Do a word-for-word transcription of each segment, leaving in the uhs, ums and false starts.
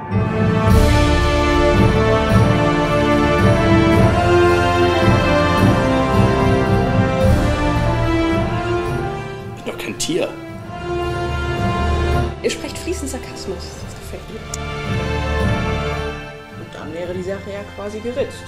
Ich bin doch kein Tier. Ihr sprecht fließend Sarkasmus. Das gefällt mir. Und dann wäre die Sache ja quasi geritzt.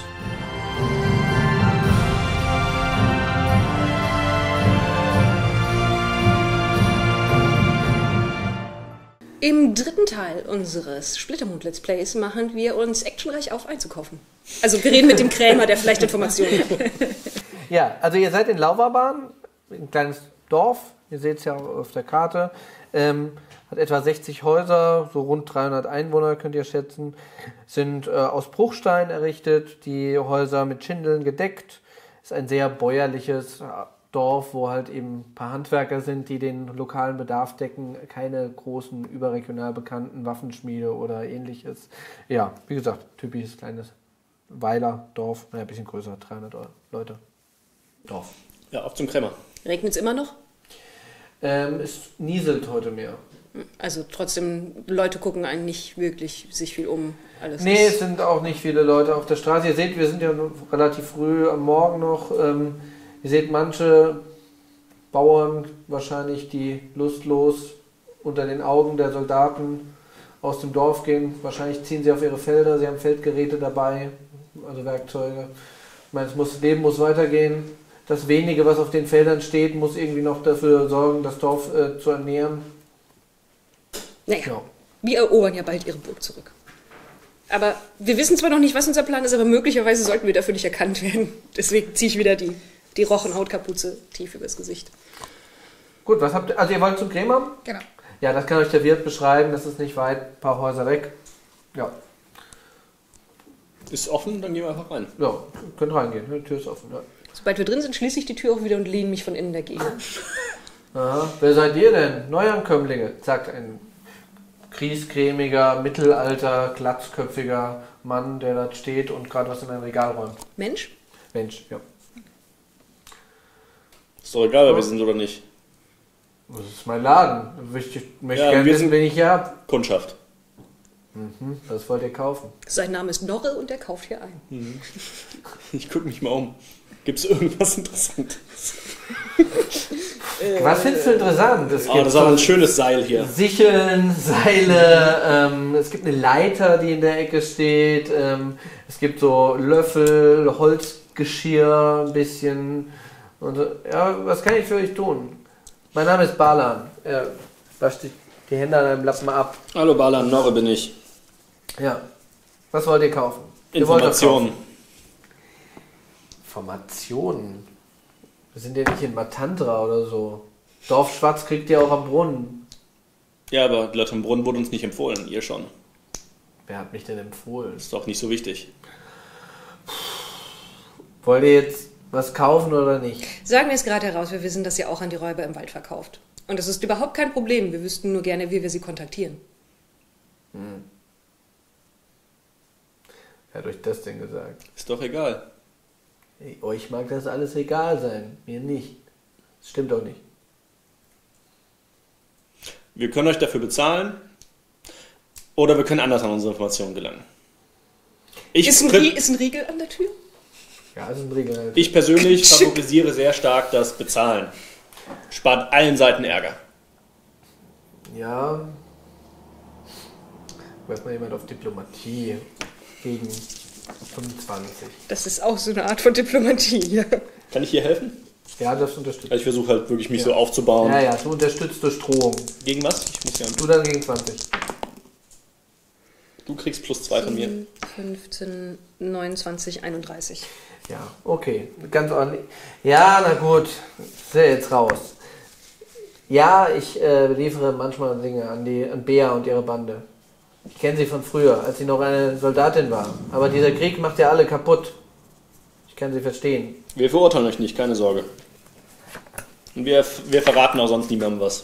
Im dritten Teil unseres Splittermond-Let's Plays machen wir uns actionreich auf einzukaufen. Also wir reden mit dem Krämer, der vielleicht Informationen hat. Ja, also ihr seid in Lauberbahn, ein kleines Dorf, ihr seht es ja auf der Karte, ähm, hat etwa sechzig Häuser, so rund dreihundert Einwohner könnt ihr schätzen, sind äh, aus Bruchstein errichtet, die Häuser mit Schindeln gedeckt, ist ein sehr bäuerliches Dorf, wo halt eben ein paar Handwerker sind, die den lokalen Bedarf decken, keine großen überregional bekannten Waffenschmiede oder ähnliches. Ja, wie gesagt, typisches kleines Weiler-Dorf, naja, ein bisschen größer, dreihundert Leute. Dorf. Ja, auf zum Krämer. Regnet es immer noch? Ähm, es nieselt heute mehr. Also trotzdem, Leute gucken eigentlich wirklich sich viel um. Alles Nee, es sind auch nicht viele Leute auf der Straße. Ihr seht, wir sind ja relativ früh am Morgen noch. Ähm, ihr seht manche Bauern wahrscheinlich, die lustlos unter den Augen der Soldaten aus dem Dorf gehen. Wahrscheinlich ziehen sie auf ihre Felder, sie haben Feldgeräte dabei, also Werkzeuge. Ich meine, es muss, das Leben muss weitergehen. Das wenige, was auf den Feldern steht, muss irgendwie noch dafür sorgen, das Dorf äh, zu ernähren. Naja, Ja. wir erobern ja bald ihre Burg zurück. Aber wir wissen zwar noch nicht, was unser Plan ist, aber möglicherweise sollten wir dafür nicht erkannt werden. Deswegen ziehe ich wieder die, die Rochenhautkapuze tief übers Gesicht. Gut, was habt ihr? Also ihr wollt zum Krämer? Genau. Ja, das kann euch der Wirt beschreiben. Das ist nicht weit, ein paar Häuser weg. Ja, Ist offen, dann gehen wir einfach rein. ja, könnt reingehen. Die Tür ist offen. Ja. Sobald wir drin sind, schließe ich die Tür auch wieder und lehne mich von innen dagegen. Aha. Wer seid ihr denn? Neuankömmlinge, sagt ein griesgrämiger, mittelalter, glatzköpfiger Mann, der da steht und gerade was in ein Regal räumt. Mensch? Mensch, ja. Ist doch egal, wer wir sind oder nicht. Das ist mein Laden. Ich möchte Ja, gerne wir wissen, sind- wen ich hier habe. Kundschaft. Mhm. Was wollt ihr kaufen? Sein Name ist Norre und er kauft hier ein. Ich gucke mich mal um. Gibt es irgendwas Interessantes? Was findest du interessant? Es Ah, das ist aber ein schönes Seil hier. Sicheln, Seile, ähm, es gibt eine Leiter, die in der Ecke steht, ähm, es gibt so Löffel, Holzgeschirr, ein bisschen. Und, so. Ja, was kann ich für euch tun? Mein Name ist Balan. Er wascht die, die Hände an einem Lappen ab. Hallo Balan, Norre bin ich. Ja. Was wollt ihr kaufen? Ihr wollt doch Informationen. kaufen. Informationen? Wir sind ja nicht in Matantra oder so. Dorf Schwarz kriegt ihr auch am Brunnen. Ja, aber die Leute im Brunnen wurde uns nicht empfohlen. Ihr schon. Wer hat mich denn empfohlen? Ist doch nicht so wichtig. Wollt ihr jetzt was kaufen oder nicht? Sagen wir es gerade heraus, wir wissen, dass ihr auch an die Räuber im Wald verkauft. Und das ist überhaupt kein Problem. Wir wüssten nur gerne, wie wir sie kontaktieren. Hm. Wer hat euch das denn gesagt? Ist doch egal. Hey, euch mag das alles egal sein, mir nicht. Das stimmt doch nicht. Wir können euch dafür bezahlen oder wir können anders an unsere Informationen gelangen. Ich, Ist ein, pri- Rie- ist ein Riegel an der Tür? Ja, das ist ein Regel. ich persönlich favorisiere sehr stark das Bezahlen. Spart allen Seiten Ärger. Ja. Weiß mal jemand auf Diplomatie gegen fünfundzwanzig. Das ist auch so eine Art von Diplomatie hier. Kann ich hier helfen? Ja, das unterstützt. Also ich versuche halt wirklich mich Ja. so aufzubauen. Ja, ja, du unterstützt durch Drohung. Gegen was? Ich muss ja. Du dann gegen zwanzig. Du kriegst plus zwei von mir. fünfzehn, neunundzwanzig, einunddreißig. Ja, okay. Ganz ordentlich. Ja, na gut. Ist ja jetzt raus. Ja, ich äh, liefere manchmal Dinge an, die, an Bea und ihre Bande. Ich kenne sie von früher, als sie noch eine Soldatin war. Aber dieser Krieg macht ja alle kaputt. Ich kann sie verstehen. Wir verurteilen euch nicht, keine Sorge. Und wir, wir verraten auch sonst niemandem was.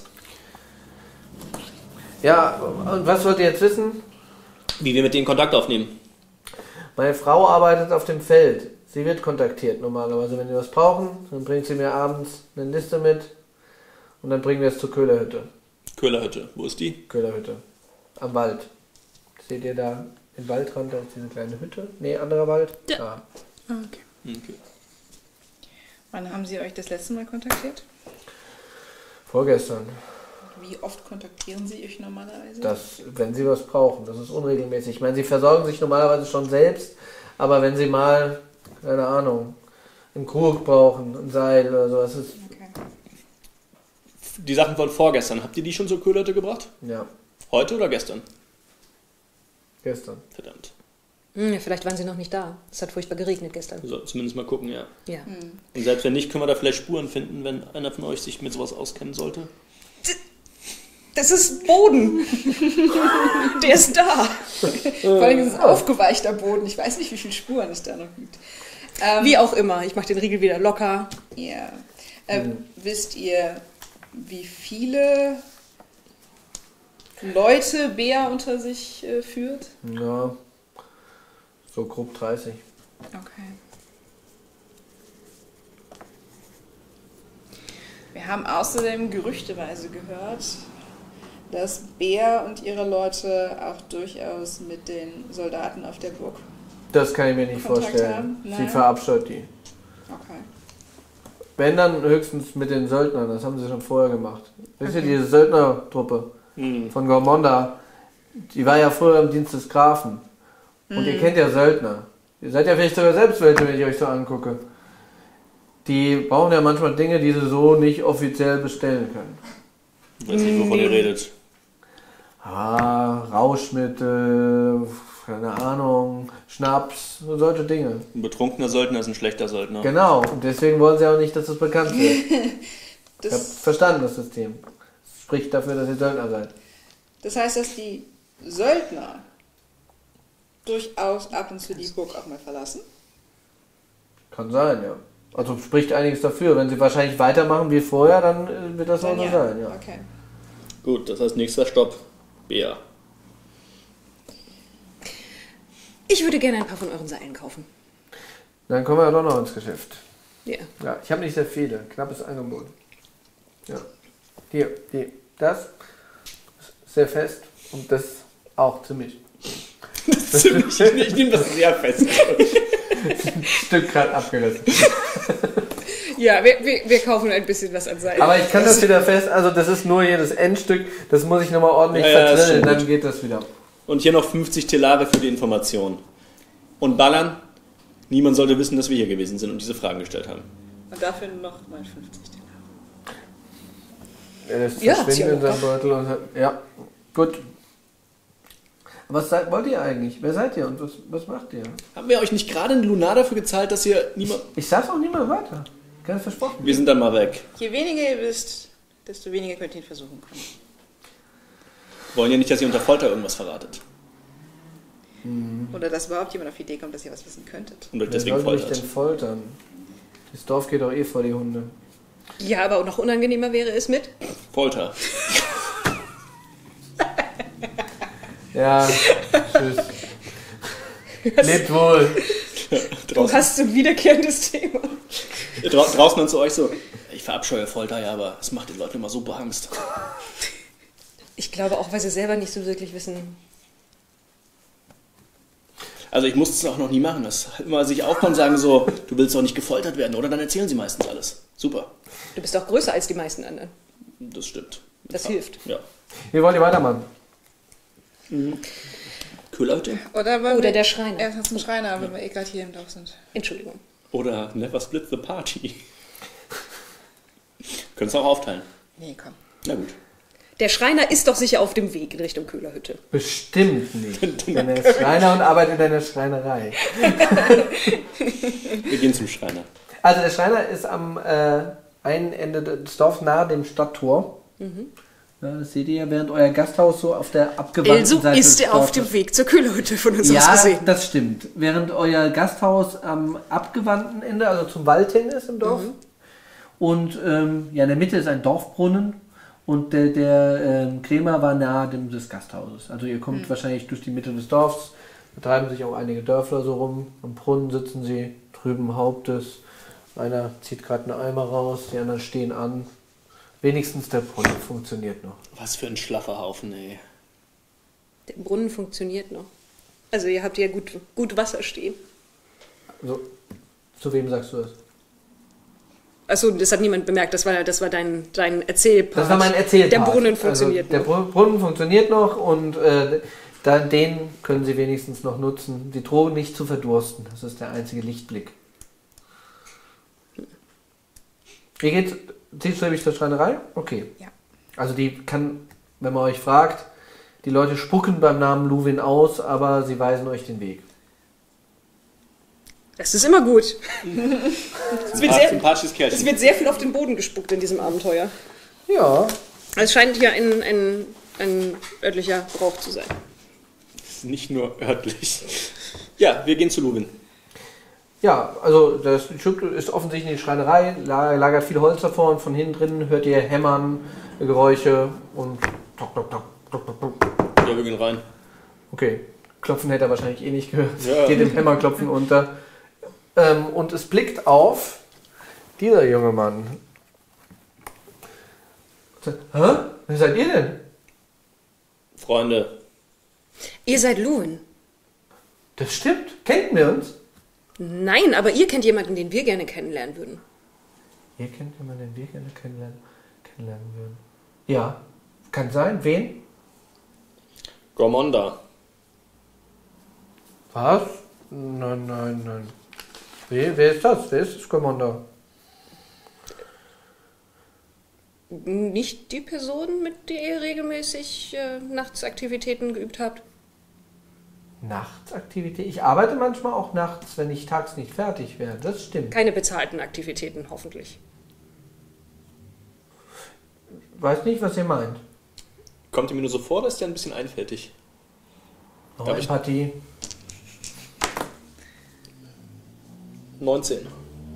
Ja, und was wollt ihr jetzt wissen? Wie wir mit denen Kontakt aufnehmen. Meine Frau arbeitet auf dem Feld. Sie wird kontaktiert normalerweise. Wenn wir was brauchen, dann bringt sie mir abends eine Liste mit. Und dann bringen wir es zur Köhlerhütte. Köhlerhütte, wo ist die? Köhlerhütte. Am Wald. Das seht ihr da den Waldrand, da ist diese kleine Hütte. Nee, anderer Wald. Ja. Da. Ah, okay. Okay. Wann haben Sie euch das letzte Mal kontaktiert? Vorgestern. Wie oft kontaktieren Sie euch normalerweise? Das, wenn sie was brauchen, das ist unregelmäßig. Ich meine, sie versorgen sich normalerweise schon selbst, aber wenn sie mal, keine Ahnung, einen Krug brauchen, ein Seil oder so, das ist, Okay. Die Sachen von vorgestern, habt ihr die schon zur Kühlhütte gebracht? ja, Heute oder gestern? gestern. Verdammt. Hm, ja, vielleicht waren sie noch nicht da. Es hat furchtbar geregnet gestern. Wir sollten zumindest mal gucken, ja. Ja. Und selbst wenn nicht, können wir da vielleicht Spuren finden, wenn einer von euch sich mit sowas auskennen sollte. Das ist Boden. Der ist da. Vor allem ist es aufgeweichter Boden. Ich weiß nicht, wie viele Spuren es da noch gibt. Ähm, Wie auch immer. Ich mache den Riegel wieder locker. Ja. Ähm, Wisst ihr, wie viele Leute Bea unter sich äh, führt? Ja, so grob dreißig. Okay. Wir haben außerdem gerüchteweise gehört, dass Bea und ihre Leute auch durchaus mit den Soldaten auf der Burg. Das kann ich mir nicht Kontakt vorstellen. haben? Sie Nein. verabscheut die. Okay. Wenn dann höchstens mit den Söldnern, das haben sie schon vorher gemacht. Wisst ihr, diese Söldnertruppe Hm. von Gormonda, die war ja früher im Dienst des Grafen. Und ihr kennt ja Söldner. Ihr seid ja vielleicht sogar selbst welche, wenn ich euch so angucke. Die brauchen ja manchmal Dinge, die sie so nicht offiziell bestellen können. Ich weiß nicht, wovon ihr redet. Ah, Rauschmittel, keine Ahnung, Schnaps, solche Dinge. Ein betrunkener Söldner ist ein schlechter Söldner. Genau, und deswegen wollen sie auch nicht, dass das bekannt wird. Ich habe Das, verstanden, das System. Das spricht dafür, dass ihr Söldner seid. das heißt, dass die Söldner durchaus ab und zu die Burg auch mal verlassen? Kann sein, ja. Also spricht einiges dafür. Wenn sie wahrscheinlich weitermachen wie vorher, dann äh, wird das auch Dann so sein, ja. Okay. Gut, das heißt nächster Stopp. Bea. Ich würde gerne ein paar von euren Seilen kaufen. Dann kommen wir ja doch noch ins Geschäft. Ja. Ja, ich habe nicht sehr viele. Knappes Angebot. Ja. Hier, die, das ist sehr fest und das auch ziemlich. Ziemlich, ich nehme das sehr fest. Ein Stück gerade abgerissen. Ja, wir, wir, wir kaufen ein bisschen was an Seilen. Aber ich kann das wieder fest, also das ist nur hier das Endstück, das muss ich nochmal ordentlich Ja, ja, ist verdrillen, schon dann gut. geht das wieder. Und hier noch fünfzig Telare für die Information. Und ballern. Niemand sollte wissen, dass wir hier gewesen sind und diese Fragen gestellt haben. Und dafür noch mal fünfzig Teller. Er lässt Ja, verschwinden in tja. seinem Beutel und hat, ja, gut. Was seid, wollt ihr eigentlich? Wer seid ihr und was, was macht ihr? Haben wir euch nicht gerade ein Lunar dafür gezahlt, dass ihr niemand... Ich sag's auch niemand weiter. Ganz versprochen. Wir sind dann mal weg. Je weniger ihr wisst, desto weniger könnt ihr in Versuchung kommen. Wollen ja nicht, dass ihr unter Folter irgendwas verratet. Oder dass überhaupt jemand auf die Idee kommt, dass ihr was wissen könntet. Und euch Wer deswegen soll mich foltert. denn foltern? Das Dorf geht doch eh vor die Hunde. Ja, aber noch unangenehmer wäre es mit. Folter. Ja, tschüss. Lebt wohl. Du draußen, hast so ein wiederkehrendes Thema. Dra draußen dann zu euch so, ich verabscheue Folter, ja, aber es macht den Leuten immer so beangst. Ich glaube auch, weil sie selber nicht so wirklich wissen. Also ich musste es auch noch nie machen. Das immer sich aufbauen und sagen so, du willst doch nicht gefoltert werden, oder? Dann erzählen sie meistens alles. Super. Du bist auch größer als die meisten anderen. Das stimmt. Das Ja. hilft. Ja. Wie wollt ihr weitermachen? Kühlhütte? Oder, wollen Oder wir der Schreiner. Erst zum Schreiner, wenn wir eh gerade hier im Dorf sind. Entschuldigung. Oder never split the party. Können es auch aufteilen. Nee, komm. Na gut. Der Schreiner ist doch sicher auf dem Weg in Richtung Köhlerhütte. Bestimmt nicht. Denn er ist Schreiner und arbeitet in einer Schreinerei. Wir gehen zum Schreiner. Also der Schreiner ist am äh, einen Ende des Dorfs nahe dem Stadttor. Ja, das seht ihr ja, während euer Gasthaus so auf der abgewandten Also Seite ist des er auf Dorfes- dem Weg zur Köhlerhütte von uns aus Ja, gesehen. das stimmt. Während euer Gasthaus am abgewandten Ende, also zum Wald hin ist im Dorf. Und ähm, ja, in der Mitte ist ein Dorfbrunnen. Und der, der ähm, Krämer war nahe dem, des Gasthauses. Also ihr kommt wahrscheinlich durch die Mitte des Dorfs. Da treiben sich auch einige Dörfler so rum. Am Brunnen sitzen sie, drüben Hauptes. Einer zieht gerade einen Eimer raus, die anderen stehen an. Wenigstens der Brunnen funktioniert noch. Was für ein schlaffer Haufen, ey. Der Brunnen funktioniert noch. Also ihr habt ja gut, gut Wasser stehen. Also, zu wem sagst du das? Achso, das hat niemand bemerkt. Das war, das war dein, dein Erzählpart. Das war mein Erzählpart. Der Brunnen funktioniert also, der noch. Brunnen funktioniert noch und äh, da, den können sie wenigstens noch nutzen. Sie drohen nicht zu verdursten. Das ist der einzige Lichtblick. Ihr geht zielstrebig zur Schreinerei? Okay. Ja. Also die kann, wenn man euch fragt, die Leute spucken beim Namen Luwin aus, aber sie weisen euch den Weg. Das ist immer gut. Es wird, sehr, Sympathisches Kerlchen. es wird sehr viel auf den Boden gespuckt in diesem Abenteuer. Ja. Es scheint hier ein, ein, ein örtlicher Brauch zu sein. Das ist nicht nur örtlich. Ja, wir gehen zu Luwin. Ja, also das Stück ist offensichtlich eine Schreinerei, lagert viel Holz davor und von hinten drin hört ihr Hämmern, Geräusche und tok, tok, tok, tok, tok, tok. Ja, wir gehen rein. Okay, Klopfen hätte er wahrscheinlich eh nicht gehört. Ja. Geht dem Hämmerklopfen unter. Ähm, und es blickt auf dieser junge Mann. Hä? Wer seid ihr denn? Freunde. Ihr seid Luwin. Das stimmt. Kennt wir uns? Nein, aber ihr kennt jemanden, den wir gerne kennenlernen würden. Ihr kennt jemanden, den wir gerne kennenlernen, kennenlernen würden. Ja, kann sein. Wen? Gormonda. Was? Nein, nein, nein. Wer, wer ist das? Wer ist das Commander? Nicht die Person, mit der ihr regelmäßig äh, Nachtsaktivitäten geübt habt? Nachtsaktivität? Ich arbeite manchmal auch nachts, wenn ich tags nicht fertig werde. Das stimmt. Keine bezahlten Aktivitäten, hoffentlich. Weiß nicht, was ihr meint. Kommt ihr mir nur so vor, oder ist der ein bisschen einfältig? Oh, Darf ich- Empathie. neunzehn.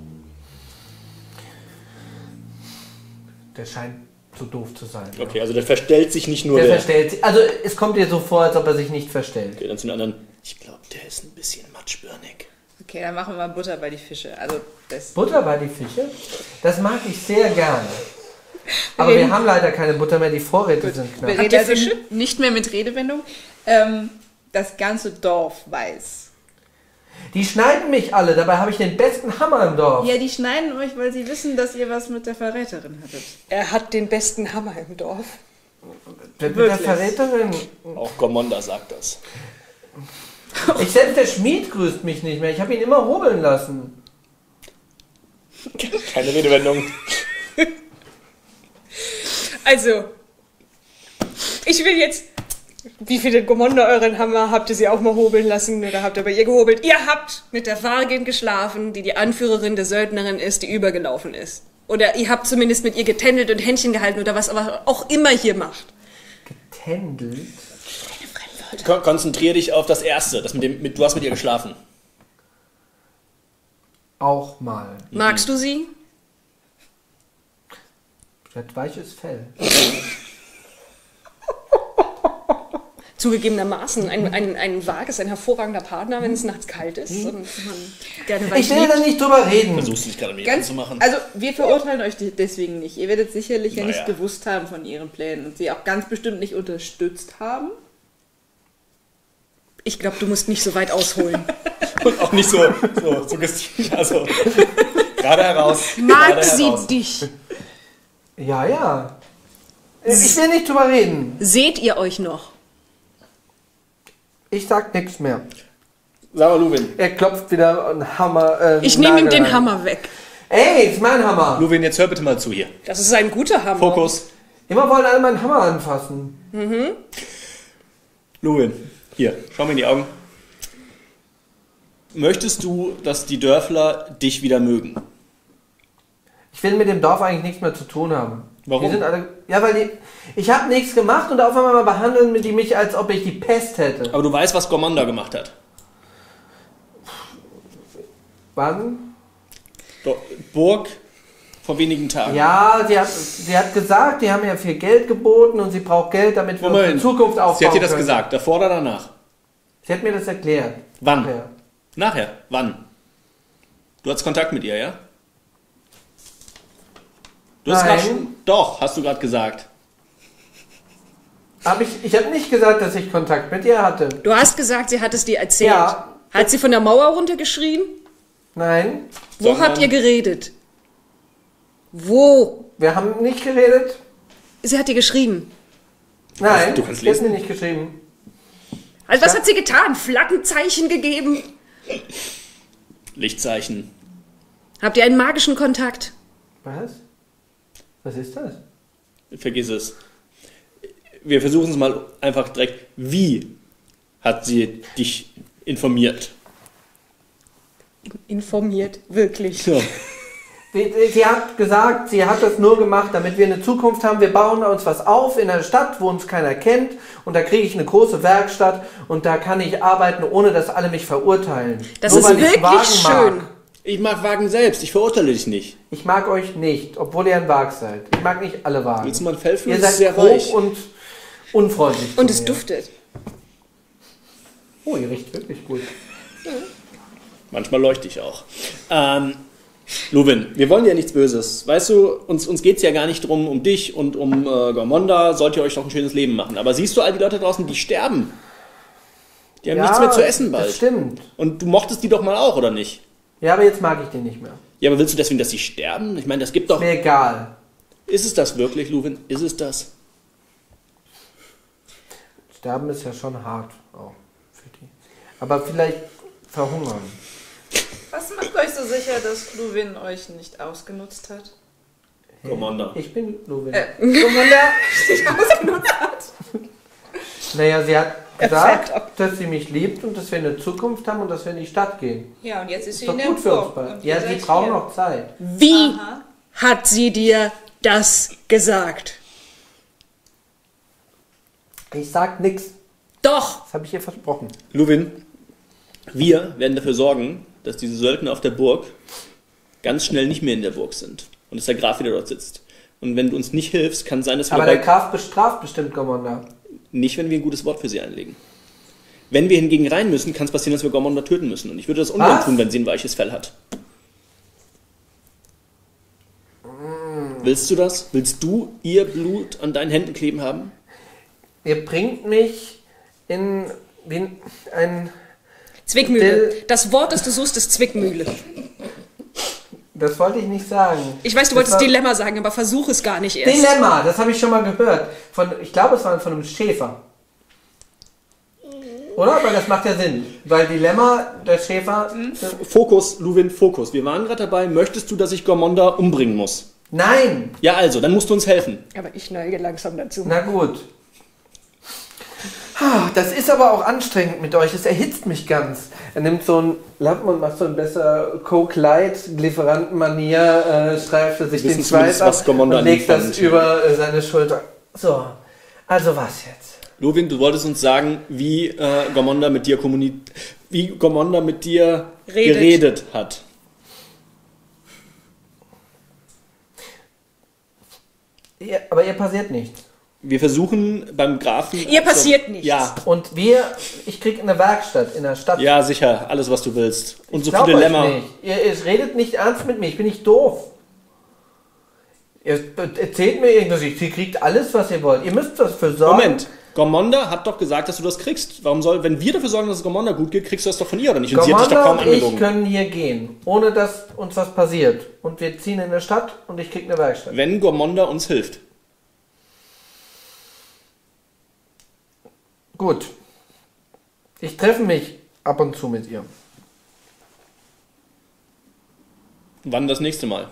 Der scheint zu doof zu sein. Okay, also der verstellt sich nicht nur Der der. verstellt sich. Also es kommt dir so vor, als ob er sich nicht verstellt. Okay, dann zu den anderen. Ich glaube, der ist ein bisschen matschbirnig. Okay, dann machen wir mal Butter bei die Fische. Also das. Butter bei die Fische? Das mag ich sehr gerne. Aber wir haben leider keine Butter mehr, die Vorräte sind Wir knapp. Habt reden ihr also Fische? nicht mehr mit Redewendung. Ähm, das ganze Dorf weiß. Die schneiden mich alle, dabei habe ich den besten Hammer im Dorf. Ja, die schneiden euch, weil sie wissen, dass ihr was mit der Verräterin hattet. Er hat den besten Hammer im Dorf. Der, der Wirklich? Verräterin. Auch Gormonda sagt das. Ich selbst der Schmied grüßt mich nicht mehr. Ich habe ihn immer hobeln lassen. Keine Redewendung. Also, ich will jetzt... Wie viele Gommonda euren Hammer habt ihr sie auch mal hobeln lassen oder habt ihr bei ihr gehobelt? Ihr habt mit der Vargin geschlafen, die die Anführerin der Söldnerin ist, die übergelaufen ist. Oder ihr habt zumindest mit ihr getändelt und Händchen gehalten oder was aber auch immer hier macht. Tändelt. Kon konzentrier dich auf das Erste. Das mit dem, mit, du hast mit ihr geschlafen. Auch mal. Magst du sie? Sie hat weiches Fell. Zugegebenermaßen, ein, ein, ein Wag ist ein hervorragender Partner, wenn es nachts kalt ist und man gerne Ich weich will da liegt. nicht drüber reden. Versuchst du dich gerade mit ihr Ganz, anzumachen? also wir verurteilen euch de- deswegen nicht. Ihr werdet sicherlich ja Naja. nicht gewusst haben von ihren Plänen und sie auch ganz bestimmt nicht unterstützt haben. Ich glaube, du musst nicht so weit ausholen. Und auch nicht so, so suggestiv. Also, gerade heraus. Mag gerade sie heraus. dich? Ja, ja. Ich will nicht drüber reden. Seht ihr euch noch? Ich sag nichts mehr. Sag mal, Luwin. Er klopft wieder einen Hammer. Äh, Ich nehme ihm Nagel den rein. Hammer weg. Ey, ist mein Hammer. Luwin, jetzt hör bitte mal zu hier. Das ist ein guter Hammer. Fokus. Immer wollen alle meinen Hammer anfassen. Luwin, hier, schau mir in die Augen. Möchtest du, dass die Dörfler dich wieder mögen? Ich will mit dem Dorf eigentlich nichts mehr zu tun haben. Warum? Die sind alle, ja, weil die, ich habe nichts gemacht und auf einmal behandeln die mich, als ob ich die Pest hätte. Aber du weißt, was Gormonda gemacht hat. Wann? Do- Burg vor wenigen Tagen. Ja, sie hat, sie hat gesagt, die haben ihr viel Geld geboten und sie braucht Geld, damit wir Moment. uns in Zukunft aufbauen Sie hat dir das können. gesagt, davor oder danach? Sie hat mir das erklärt. Wann? Ja. Nachher. Wann? Du hattest Kontakt mit ihr, ja? Du hast Nein. grad schon, doch, hast du gerade gesagt. Hab ich ich habe nicht gesagt, dass ich Kontakt mit ihr hatte. Du hast gesagt, sie hat es dir erzählt. Ja. Hat sie von der Mauer runtergeschrien? Nein, Wo Sondern- habt ihr geredet? Wo? wir haben nicht geredet. Sie hat dir geschrieben. Nein, Du kannst sie hat lesen. mir nicht geschrieben. Also was hat sie getan? Flaggenzeichen gegeben? Lichtzeichen. Habt ihr einen magischen Kontakt? Was? Was ist das? Vergiss es. Wir versuchen es mal einfach direkt. Wie hat sie dich informiert? Informiert, wirklich. Ja. Sie, sie hat gesagt, sie hat das nur gemacht, damit wir eine Zukunft haben. Wir bauen uns was auf in einer Stadt, wo uns keiner kennt. Und da kriege ich eine große Werkstatt und da kann ich arbeiten, ohne dass alle mich verurteilen. Das Nur ist weil ich wirklich Wagen schön. Mag. Ich mag Wagen selbst, ich verurteile dich nicht. Ich mag euch nicht, obwohl ihr ein Wag seid. Ich mag nicht alle Wagen. Willst du mal ein Fell fühlen? Ihr Das seid ist sehr grob weich. und unfreundlich. zu Und es mir. duftet. Oh, ihr riecht wirklich gut. Manchmal leuchte ich auch. Ähm, Luvin, wir wollen dir nichts Böses. Weißt du, uns, uns geht es ja gar nicht drum um dich und um äh, Gormonda. Sollt ihr euch doch ein schönes Leben machen. Aber siehst du all die Leute draußen, die sterben? Die haben nichts mehr zu essen bald. Das stimmt. Und du mochtest die doch mal auch, oder nicht? Ja, aber jetzt mag ich den nicht mehr. Ja, aber willst du deswegen, dass sie sterben? Ich meine, das gibt doch... Mir egal. Ist es das wirklich, Luvin? Ist es das? Sterben ist ja schon hart auch für die. Aber vielleicht verhungern. Was macht euch so sicher, dass Luwin euch nicht ausgenutzt hat? Gormonda. Ich bin Luwin. Äh, Gomunda dich ausgenutzt hat? Naja, sie hat Er gesagt, fällt ab. dass sie mich liebt und dass wir eine Zukunft haben und dass wir in die Stadt gehen. Ja, und jetzt ist Ist sie doch in der gut für uns Burg. beide. Und Ja, ihr sie seid brauchen hier. noch Zeit. Wie Aha. hat sie dir das gesagt? Ich sag nix. Doch! Das habe ich ihr versprochen. Luvin, wir werden dafür sorgen, dass diese Söldner auf der Burg ganz schnell nicht mehr in der Burg sind. Und dass der Graf wieder dort sitzt. Und wenn du uns nicht hilfst, kann sein, dass wir Aber der heute- Graf bestraft bestimmt Commander. nicht, wenn wir ein gutes Wort für sie einlegen. Wenn wir hingegen rein müssen, kann es passieren, dass wir Gormonda töten müssen. Und ich würde das ungern Was? tun, wenn sie ein weiches Fell hat. Willst du das? Willst du ihr Blut an deinen Händen kleben haben? Ihr bringt mich in wie ein. Zwickmühle. Dill- Das Wort, das du suchst, ist Zwickmühle. Das wollte ich nicht sagen. Ich weiß, du Das wolltest war- Dilemma sagen, aber versuch es gar nicht erst. Dilemma, das habe ich schon mal gehört. Von, ich glaube, es war von einem Schäfer. Oder? Weil das macht ja Sinn. Weil Dilemma, der Schäfer. Fokus, Luvin, Fokus. Wir waren gerade dabei. Möchtest du, dass ich Gormonda umbringen muss? Nein! Ja, also, dann musst du uns helfen. Aber ich neige langsam dazu. Na gut. Ah, das ist aber auch anstrengend mit euch. Es erhitzt mich ganz. Er nimmt so einen Lappen und macht so ein besser Coke Light, Lieferantenmanier, äh, streift er sich Wir den wissen zumindest, Schweiß was ab Commander und legt das anfängt. über äh, seine Schulter. So, also was jetzt? Luvin, du wolltest uns sagen, wie äh, Gormonda mit dir kommuniziert, wie Gormonda mit dir Redet. geredet hat. Ihr, aber ihr passiert nichts. Wir versuchen beim Grafen... Ihr passiert nichts. Ja, Und wir, ich krieg eine Werkstatt in der Stadt. ja, sicher. Alles, was du willst. Und Ich so glaub viele euch Lämmer. nicht. Ihr, ihr redet nicht ernst mit mir, ich bin nicht doof. Ihr erzählt mir irgendwas, ihr kriegt alles, was ihr wollt. Ihr müsst dafür sorgen. Moment. Gormonda hat doch gesagt, dass du das kriegst. Warum soll, wenn wir dafür sorgen, dass es Gormonda gut geht, kriegst du das doch von ihr, oder nicht? Und sie hat dich doch Commander kaum und ich angelogen. können hier gehen, ohne dass uns was passiert. Und wir ziehen in der Stadt und ich krieg eine Werkstatt. Wenn Gormonda uns hilft. Gut. Ich treffe mich ab und zu mit ihr. Wann das nächste Mal?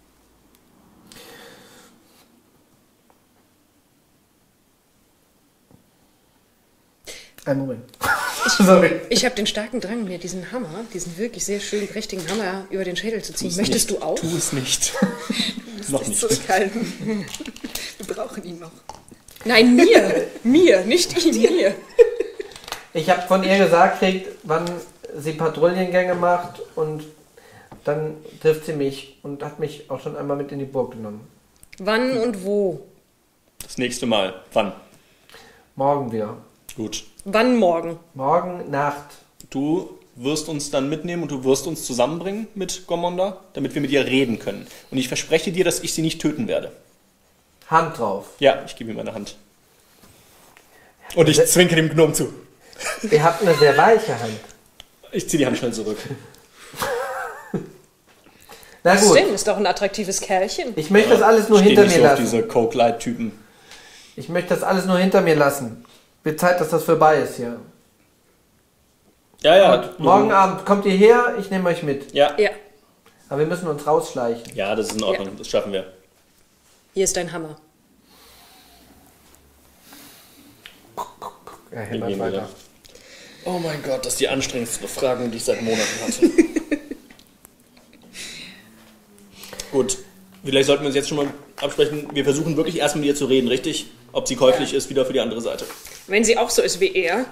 Einen Moment. Sorry. Ich habe den starken Drang, mir diesen Hammer, diesen wirklich sehr schön prächtigen Hammer über den Schädel zu ziehen. Möchtest nicht. du auch? Tu es nicht. Noch nicht. Zurückhalten. Wir brauchen ihn noch. Nein, mir. Mir, nicht ihm, mir. Ich habe von ihr gesagt, kriegt, wann sie Patrouillengänge macht und dann trifft sie mich und hat mich auch schon einmal mit in die Burg genommen. Wann und wo? Das nächste Mal. Wann? Morgen wieder. Gut. Wann morgen? Morgen Nacht. Du wirst uns dann mitnehmen und du wirst uns zusammenbringen mit Gormonda, damit wir mit ihr reden können. Und ich verspreche dir, dass ich sie nicht töten werde. Hand drauf. Ja, ich gebe ihm meine Hand. Und ich zwinke dem Gnom zu. Ihr habt eine sehr weiche Hand. Ich ziehe die Hand schnell zurück. Na Was gut, denn? Ist doch ein attraktives Kerlchen. ich möchte das alles nur Steh hinter nicht mir so auf lassen. diese Coke-Light-Typen. Ich möchte das alles nur hinter mir lassen. Wird Zeit, dass das vorbei ist hier. Ja, ja. Und morgen Abend kommt ihr her, ich nehme euch mit. Ja. Ja, Aber wir müssen uns rausschleichen. Ja, das ist in Ordnung. Ja. Das schaffen wir. hier ist dein Hammer. Er Wir hämmert gehen weiter. wieder. Oh mein Gott, das ist die anstrengendste Befragung, die ich seit Monaten hatte. Gut, vielleicht sollten wir uns jetzt schon mal absprechen. Wir versuchen wirklich erstmal mit ihr zu reden, richtig? Ob sie käuflich ist, wieder für die andere Seite. Wenn sie auch so ist wie er.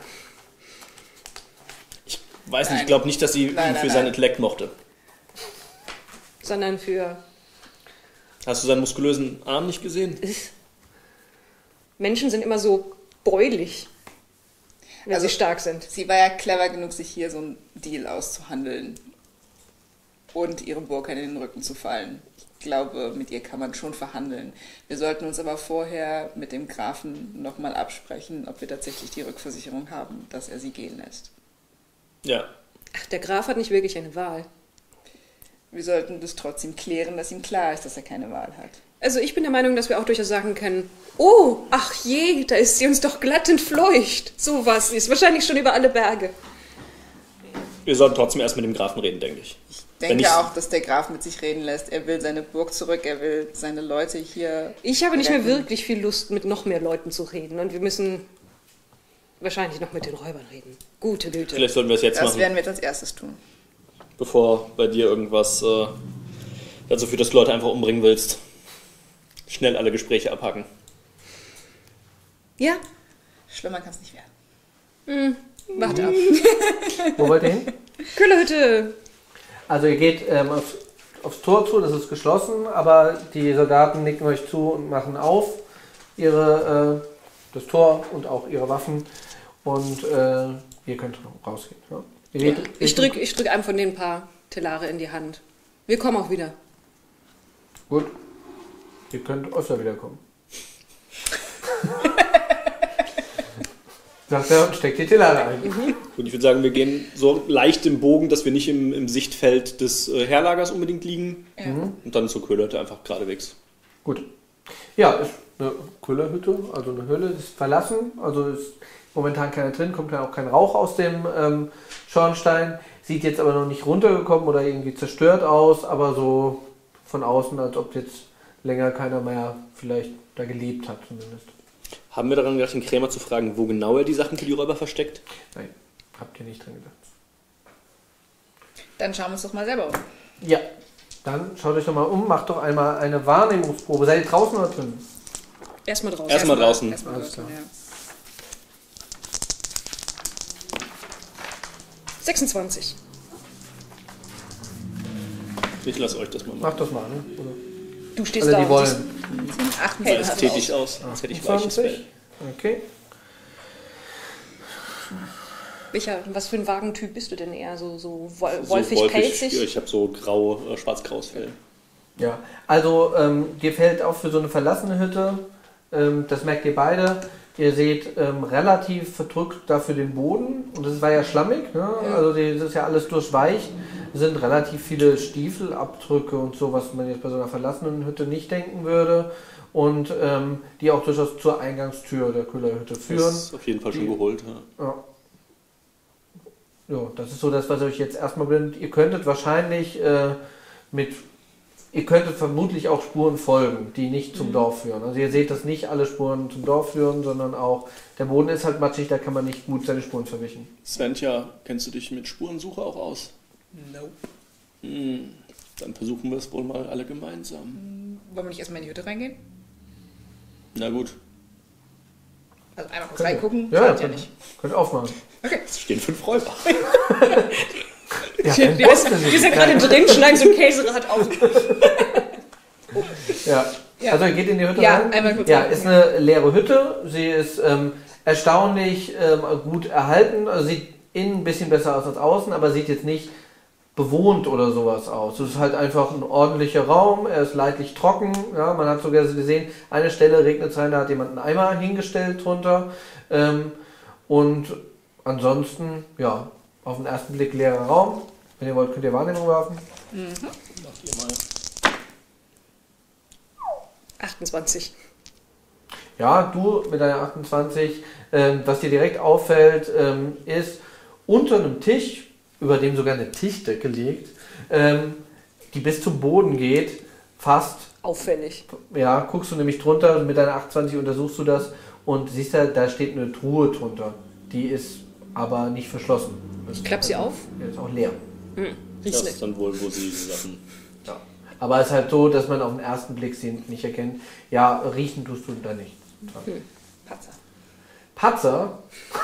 Ich weiß nicht, Nein. ich glaube nicht, dass sie Nein, ihn nein, für nein. seinen Intellekt mochte. Sondern für Hast du seinen muskulösen Arm nicht gesehen? Menschen sind immer so bräulich, wenn Also- sie stark sind. Sie war ja clever genug, sich hier so einen Deal auszuhandeln und ihrem Burkan in den Rücken zu fallen. Ich glaube, mit ihr kann man schon verhandeln. Wir sollten uns aber vorher mit dem Grafen nochmal absprechen, ob wir tatsächlich die Rückversicherung haben, dass er sie gehen lässt. Ja. Ach, der Graf hat nicht wirklich eine Wahl. Wir sollten das trotzdem klären, dass ihm klar ist, dass er keine Wahl hat. Also ich bin der Meinung, dass wir auch durchaus sagen können, oh, ach je, da ist sie uns doch glatt entfleucht. So was ist wahrscheinlich schon über alle Berge. Wir sollten trotzdem erst mit dem Grafen reden, denke ich. Ich Wenn denke ich- auch, dass der Graf mit sich reden lässt. Er will seine Burg zurück, er will seine Leute hier. Ich habe nicht mehr retten. wirklich viel Lust, mit noch mehr Leuten zu reden. Und wir müssen wahrscheinlich noch mit den Räubern reden. Gute Güte. Vielleicht sollten wir es jetzt Das machen, werden wir jetzt als erstes tun. bevor bei dir irgendwas äh, dazu führt, dass du Leute einfach umbringen willst. Schnell alle Gespräche abhaken. Ja, Schlimmer kann es nicht werden. warte ab. Wo wollt ihr hin? Köhlerhütte. Also ihr geht ähm, aufs, aufs Tor zu, das ist geschlossen, aber die Soldaten nicken euch zu und machen auf ihre, äh, das Tor und auch ihre Waffen und äh, ihr könnt rausgehen. Ja? Ihr Ja, geht- ich drücke ich drück einem von den paar Telare in die Hand. Wir kommen auch wieder. Gut, ihr könnt öfter wiederkommen. Sagt er und steckt die Telare ein. Und ich würde sagen, wir gehen so leicht im Bogen, dass wir nicht im, im Sichtfeld des äh, Heerlagers unbedingt liegen. Ja. Und dann zur Köhlerhütte einfach geradewegs. Gut. Ja, ist eine Köhlerhütte, also eine Höhle, ist verlassen, also ist momentan keiner drin, kommt ja auch kein Rauch aus dem ähm, Schornstein, sieht jetzt aber noch nicht runtergekommen oder irgendwie zerstört aus, aber so von außen, als ob jetzt länger keiner mehr vielleicht da gelebt hat zumindest. Haben wir daran gedacht, den Krämer zu fragen, wo genau er die Sachen für die Räuber versteckt? Nein, habt ihr nicht dran gedacht. Dann schauen wir uns doch mal selber um. Ja, dann schaut euch doch mal um, macht doch einmal eine Wahrnehmungsprobe. Seid ihr draußen oder drin? Erstmal draußen. Erstmal draußen. Erstmal Alles draußen, klar. ja. sechsundzwanzig. Ich lasse euch das mal machen. Macht das mal, ne? Oder Du stehst alle, da. die und wollen. siehst- Sah achtundzwanzig. ästhetisch aus, als hätte ich weiches Fell. achtundzwanzig. Okay. Welcher, was für ein Wagentyp bist du denn eher? So, so wol- So wolfig-pelzig? wolfig, ich habe so grau, äh, schwarz-graues Fell. Ja, also ähm, dir fällt auf für so eine verlassene Hütte, ähm, das merkt ihr beide, ihr seht ähm, relativ verdrückt dafür den Boden und es war ja schlammig, ne? Also die, das ist ja alles durchweich, es sind relativ viele Stiefelabdrücke und so, was man jetzt bei so einer verlassenen Hütte nicht denken würde und ähm, die auch durchaus zur Eingangstür der Köhlerhütte führen. Das ist auf jeden Fall schon Die- geholt. Ja. Ja. Ja, das ist so das, was euch jetzt erstmal blendet. Ihr könntet wahrscheinlich äh, mit, ihr könntet vermutlich auch Spuren folgen, die nicht zum Dorf führen. Also ihr seht, dass nicht alle Spuren zum Dorf führen, sondern auch, der Boden ist halt matschig, da kann man nicht gut seine Spuren verwischen. Sventja, kennst du dich mit Spurensuche auch aus? Nope. Hm, dann versuchen wir es wohl mal alle gemeinsam. Wollen wir nicht erstmal in die Hütte reingehen? Na gut, Also einmal kurz Könnt ihr. reingucken? Ja, Schadet ja, ja könnt, nicht. könnt aufmachen. Okay. es stehen fünf Räuber. Ja, Wir, wir, wir sind gerade drin, schneiden so ein Käserad auf. Ja. Ja. Also ihr geht in die Hütte Ja, rein. einmal kurz Ja, rein. ist eine leere Hütte. Sie ist ähm, erstaunlich ähm, gut erhalten. Also sieht innen ein bisschen besser aus als außen, aber sieht jetzt nicht bewohnt oder sowas aus. Es ist halt einfach ein ordentlicher Raum, er ist leidlich trocken, ja, man hat sogar gesehen, eine Stelle regnet es rein, da hat jemand einen Eimer hingestellt drunter ähm, und ansonsten, ja, auf den ersten Blick leerer Raum. Wenn ihr wollt, könnt ihr Wahrnehmung werfen. Mhm. Macht ihr mal. achtundzwanzig. Ja, du mit deiner achtundzwanzig, ähm, was dir direkt auffällt, ähm, ist unter einem Tisch, über dem sogar eine Tischdecke liegt, ähm, die bis zum Boden geht, fast. Auffällig. Ja, guckst du nämlich drunter, mit deiner achtundzwanzig untersuchst du das und siehst da, da steht eine Truhe drunter. Die ist aber nicht verschlossen. Ich klappe sie auf. Die ist auch leer. Hm. Das ist dann wohl, wo sie die Sachen. Ja. Aber es ist halt so, dass man auf den ersten Blick sie nicht erkennt. Ja, riechen tust du da nicht. Hm. Patzer. Patzer?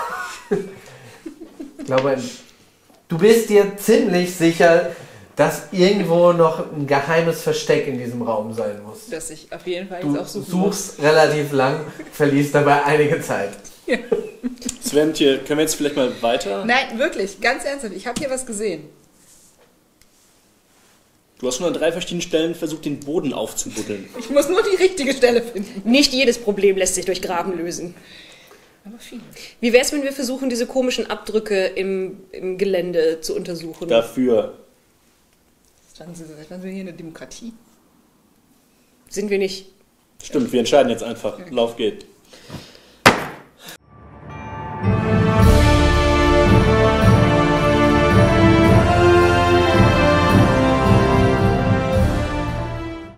Ich glaube, du bist dir ziemlich sicher, dass irgendwo noch ein geheimes Versteck in diesem Raum sein muss. Das ich auf jeden Fall Du jetzt auch suchen suchst relativ lang, verlierst dabei einige Zeit. Sventje, können wir jetzt vielleicht mal weiter? muss. Nein, wirklich, ganz ernsthaft, ich habe hier was gesehen. Du hast schon an drei verschiedenen Stellen versucht, den Boden aufzubuddeln. Ich muss nur die richtige Stelle finden. Nicht jedes Problem lässt sich durch Graben lösen. Aber viele. Wie wäre es, wenn wir versuchen, diese komischen Abdrücke im, im Gelände zu untersuchen? Dafür. Standen Sie, standen Sie hier in der Demokratie? Sind wir nicht? Stimmt, wir entscheiden jetzt einfach. Lauf geht.